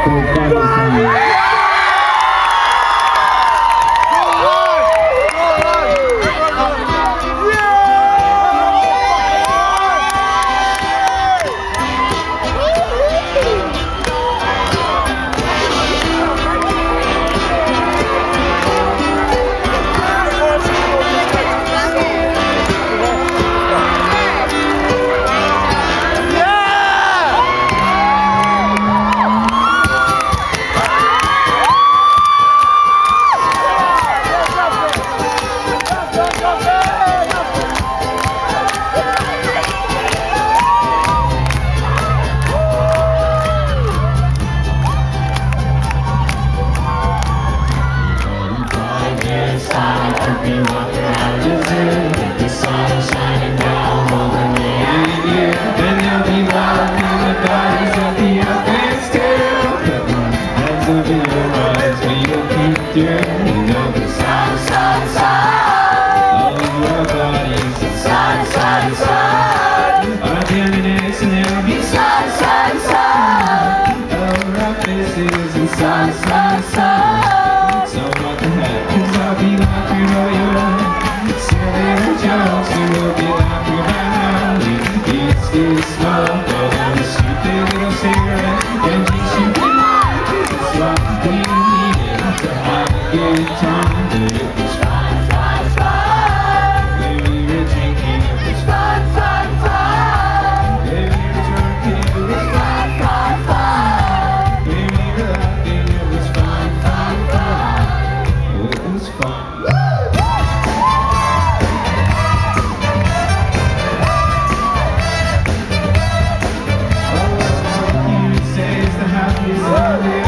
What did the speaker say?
Sun, sun, sun. So what the heck? 'Cause I'll be like you know you're silly jokes. You will be laughing right now. It's this smoke, but I'm a stupid little cigarette. And you should be like it's what we needed to have a good time. But it was fun, fun, fun. When we were drinking, it was fun, fun, fun. When we were drunk, it was fun, fun, fun. Happiest